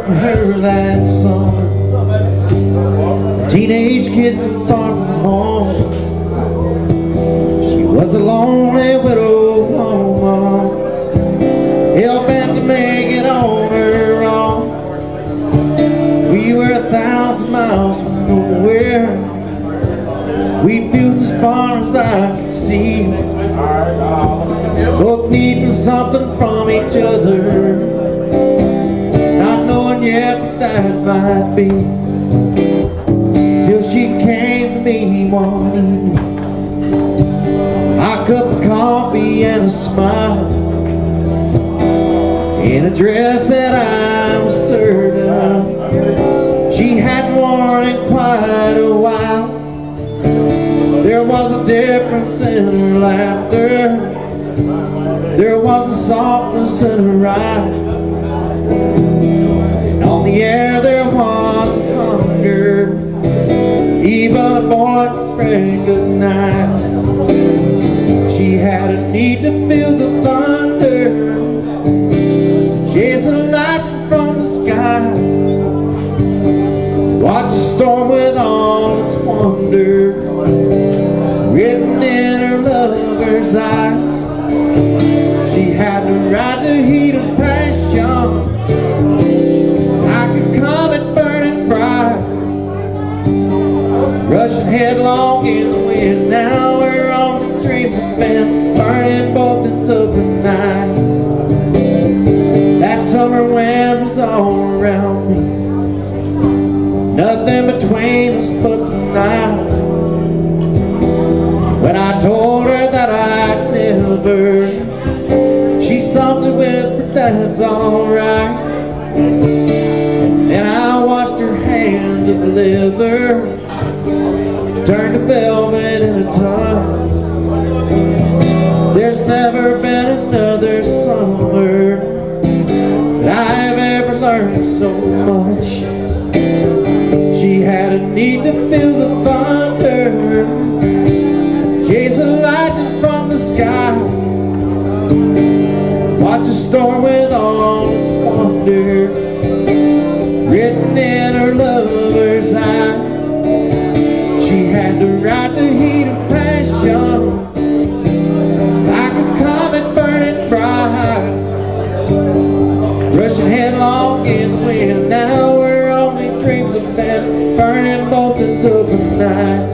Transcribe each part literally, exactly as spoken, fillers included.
for her that summer. Teenage kids so far from home. She was a lonely widow woman, hell-bent to make it on her own. We were a thousand miles from nowhere. We built as far as I could see, both needing something from each other, not knowing yet what that might be, till she came to me one evening, a cup of coffee and a smile, in a dress that I was certain she hadn't worn in quite a while. There was a difference in her laughter, there was a softness in her eye, and on the air there was a hunger, even a boyfriend good night. She had a need to feel the thunder, to chase a lightning from the sky, watch a storm with all its wonder written in her lover's eyes. She had to ride the heat of passion like a comet burning bright, rushing headlong in the wind. Now her only dreams have been burning both ends of the night. That summer wind was all around me, nothing between us but the night. When I told her that I'd never, she softly whispered, "That's alright." And I watched her hands of leather turn to velvet in a time. There's never been another summer that I've ever learned so much. She had a need to feel the thunder, chase a lightning from the sky, watch a storm with all its wonder written in her lover's eyes. She had to ride the heat of passion like a comet burning bright, rushing headlong in the wind. Now her only dreams have been burning both ends of the night.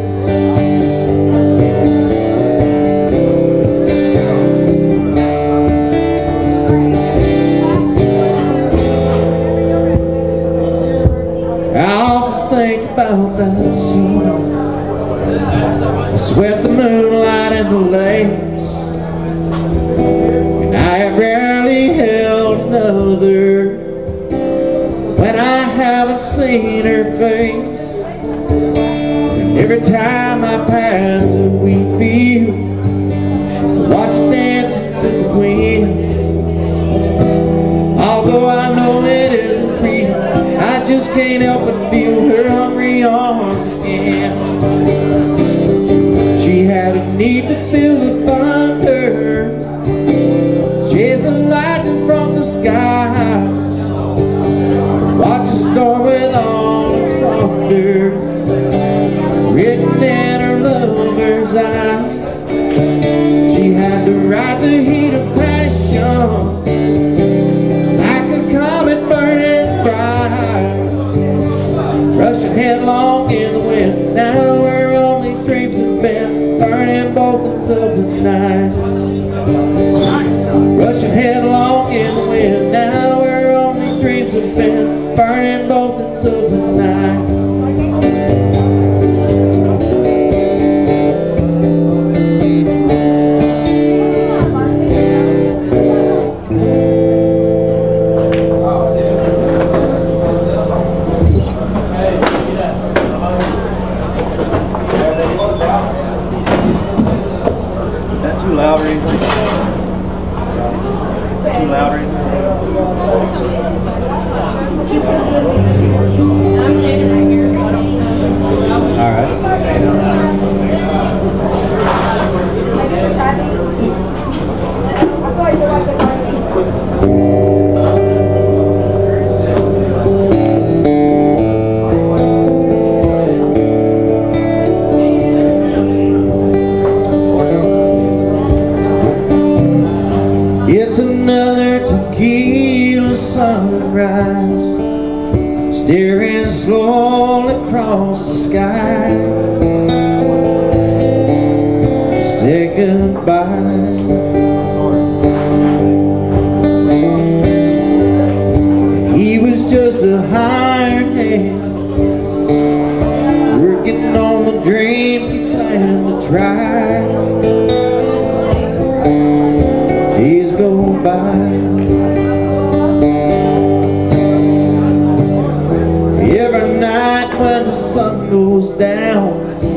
About that summer, I sweat the moonlight in the lakes, and I have rarely held another when I haven't seen her face. And every time I pass a wheat field, I watch her dancing with the wind. Although I know it isn't real, I just can't help but feel her hungry arms again. She had a need to feel the thunder, chase a lightning from the sky, watch a storm with all its wonder written in her lover's eyes. She had to ride the heat of passion like a comet burning bright, rushing headlong in the wind. Now her only dreams have been burning both ends of the night, rushing headlong in the wind. Now her only dreams have been burning both ends of the night. Too loud or anything? Too loud or anything? All right. sunrise, staring slowly across the sky. Said goodbye. He was just a hired hand, working on the dreams he planned to try. Days go by. Every night when the sun goes down,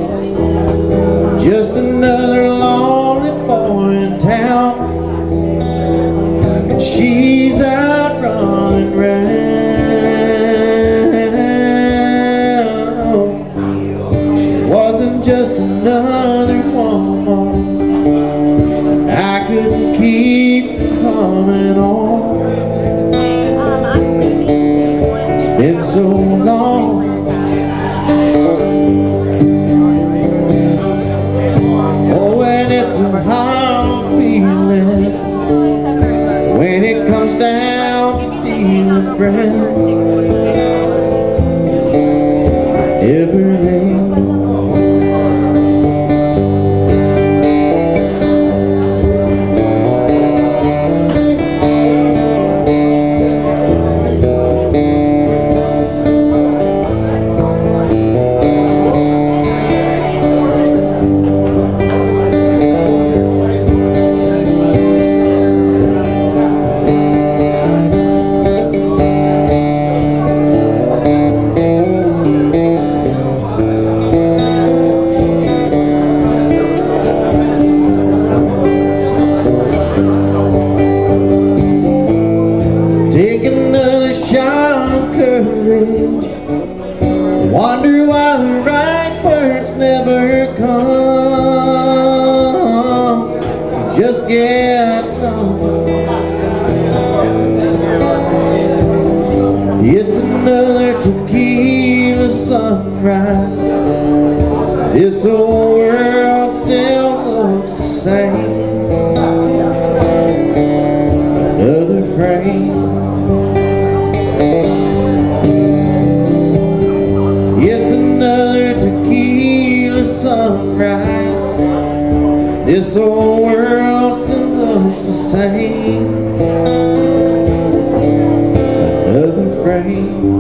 just another lonely boy in town, and she's out running round. She wasn't just another woman. I couldn't keep coming on. It's been so long. Oh, and it's a hard feeling when it comes down to feeling friends every day. Take another shot of courage. Wonder why the right words never come. Just get going. It's another tequila sunrise. This old world still looks the same. Another frame. It's another tequila sunrise. This old world still looks the same. Another frame.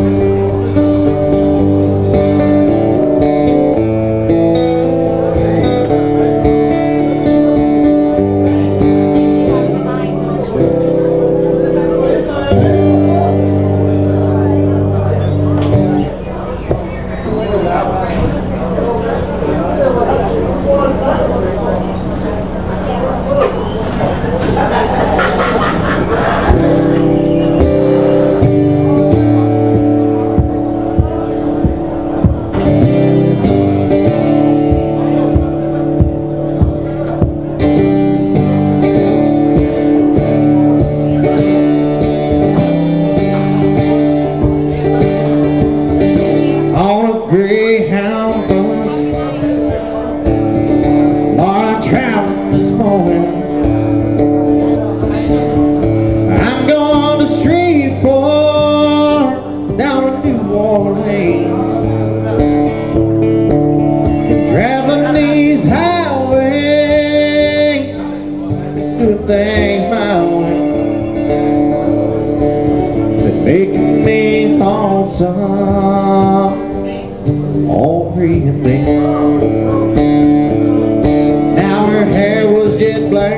Greyhound bus, Lord, I'm traveling this morning. I'm going to Shreveport, down to New Orleans, and traveling these highways, good things my way, but making me lonesome. All free and me. Now her hair was jet black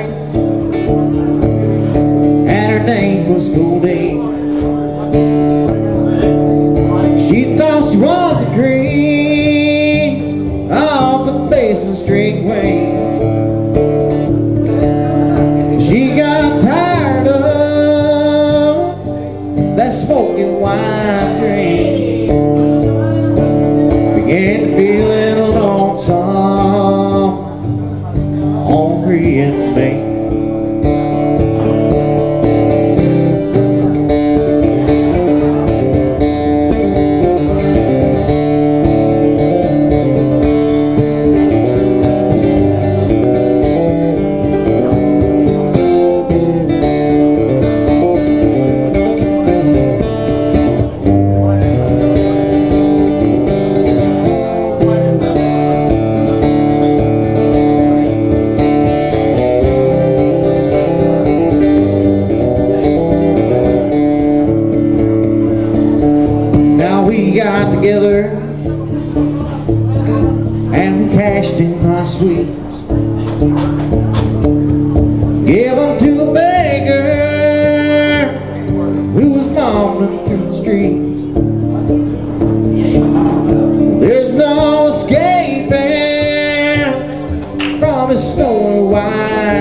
and her name was Goldie. She thought she was the cream off the Basin Street waves. She got tired of that smoking wine dream. Began feeling lonesome, hungry and faint.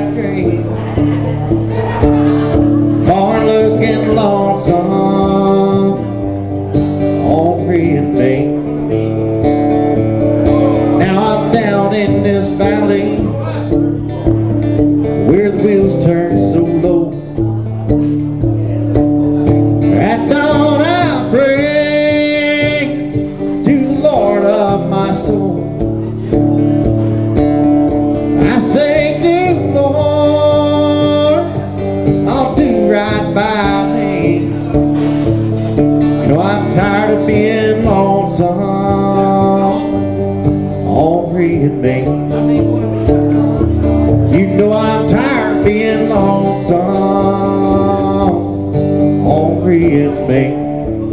that dream. Born looking lonesome on free and me. Now I'm down in this valley where the wheels turn so low. At dawn I pray to the Lord of my soul. I say, dear Lord, I'll do right by me. You know I'm tired of being lonesome on free and me. You know I'm tired of being lonesome on free and me.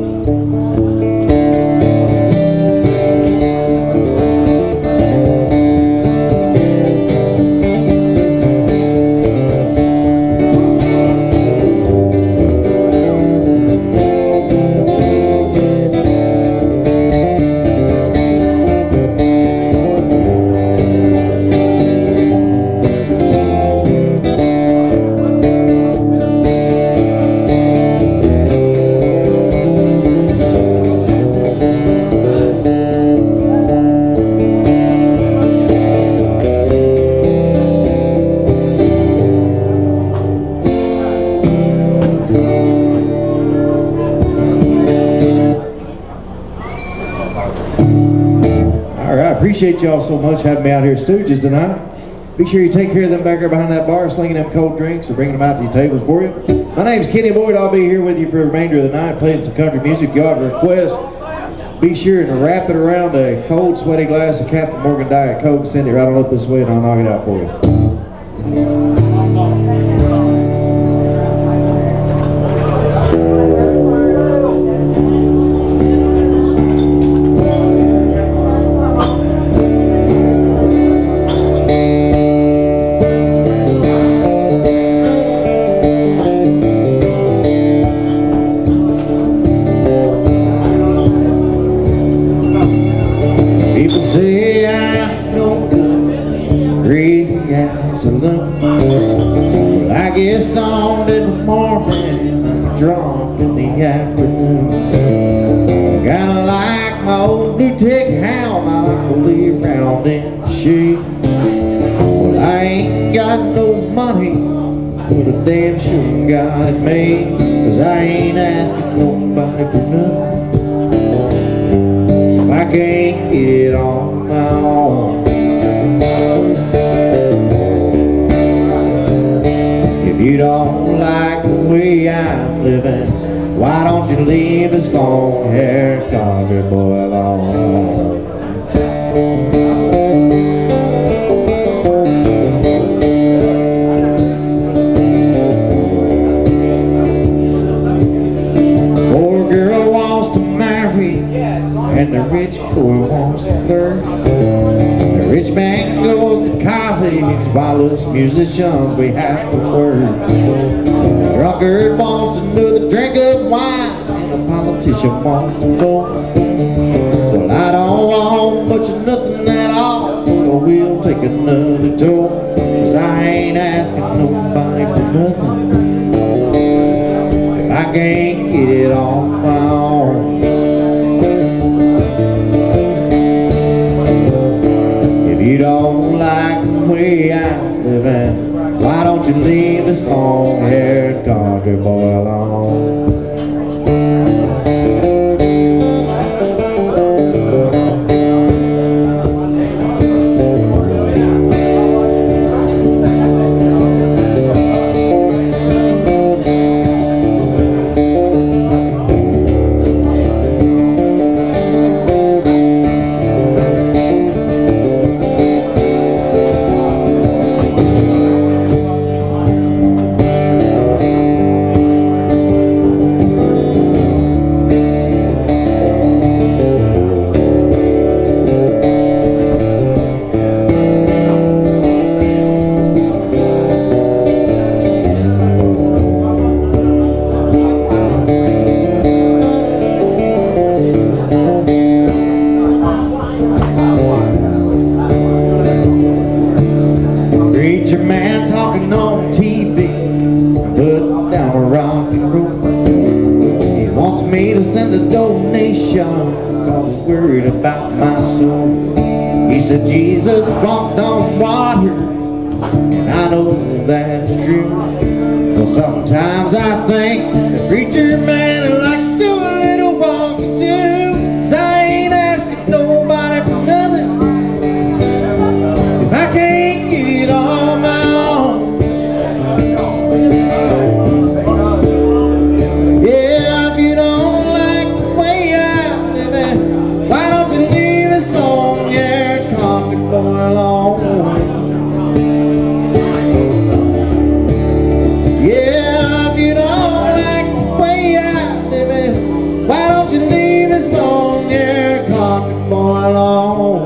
Appreciate y'all so much having me out here at Stooges tonight. Be sure you take care of them back there behind that bar, slinging them cold drinks or bringing them out to your tables for you. My name's Kenny Boyd. I'll be here with you for the remainder of the night playing some country music. If y'all have a request, be sure to wrap it around a cold, sweaty glass of Captain Morgan Diet Coke and send it right on up this way and I'll knock it out for you. Well, I get stoned in the morning and drunk in the afternoon. Kinda like my old blue tick hound, I like to leave around in the shade. Well, I ain't got no money, but I damn sure got it made. Cause I ain't asking nobody for nothing if I can't get it on my own. If you don't like the way I'm living, why don't you leave this long-haired country boy alone? Poor girl wants to marry, and the rich boy wants to flirt. The rich man goes to college while us musicians, we have to work. The drunkard wants another drink of wine, and the politician wants some more. Well, I don't want much of nothing at all, but we'll take another tour. Cause I ain't asking nobody for nothing if I can't get it on my own. If you don't like the way I'm living, why don't you leave this long-haired country boy alone? donation, cause he's worried about my soul. He said Jesus walked on water, and I know that's true. Well, sometimes I think the preacher man would like to do a little walking too, 'cause I ain't asking nobody for nothing if I can't get it on my own. Yeah, if you don't like the way I'm living, why don't you leave this long-haired country boy alone? Yeah, if you don't like the way I'm living, why don't you leave this long-haired country boy alone?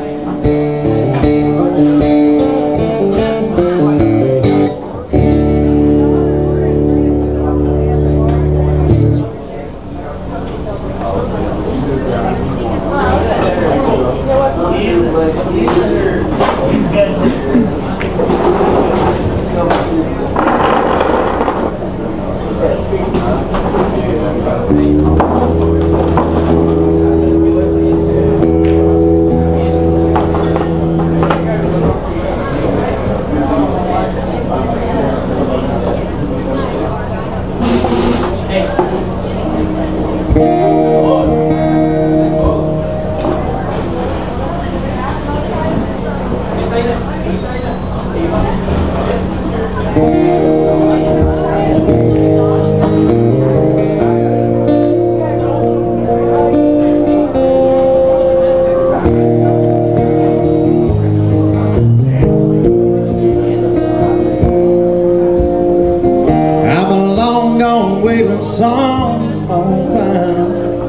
Song on vinyl.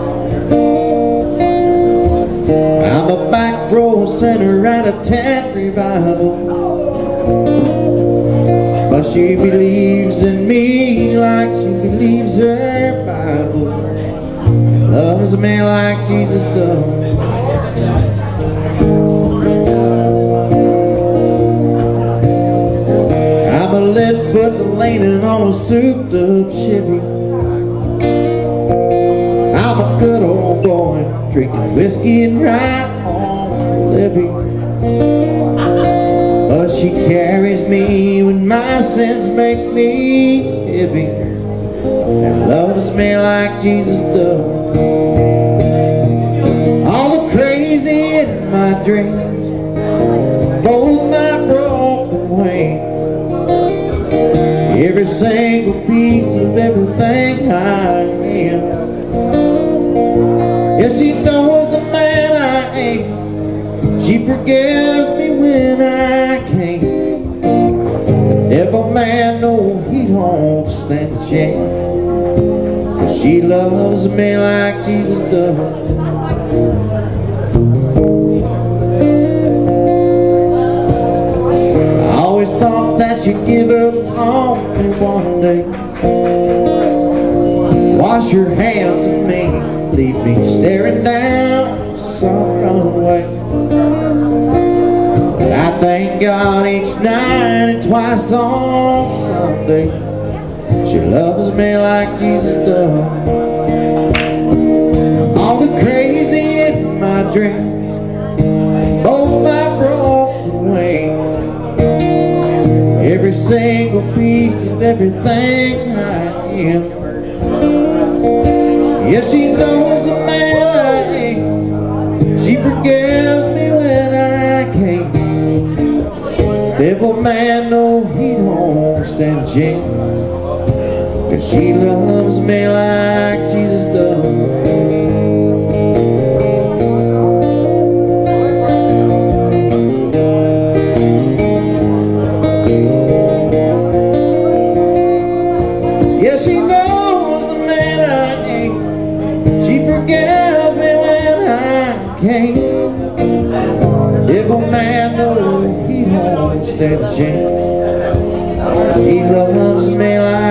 I'm a back row sinner at a tent revival, but she believes in me like she believes her Bible. Loves me like Jesus does. I'm a lead foot leaning on a souped up Chevy. I'm a good old boy, drinking whiskey and right on Livy. But she carries me when my sins make me heavy, and loves me like Jesus does. All the crazy in my dreams, both my broken wings, every single piece of everything I am. Yes, she knows the man I am. She forgives me when I can't. The devil man, no, he don't stand a chance, 'cause she loves me like Jesus does. I always thought that she'd give up on me one day, wash her hands of me, leave me staring down some runway. But I thank God each night and twice on Sunday, she loves me like Jesus does. All the crazy in my dreams, both my broken wings, every single piece of everything I am. Yes, she knows the man I am. She forgives me when I can't. Devil man, no, he don't stand a chance, 'cause she loves me like Jesus does. Yes, she knows the man I am. She forgives me when I can't. Devil man, no, he don't stand a chance. She loves me like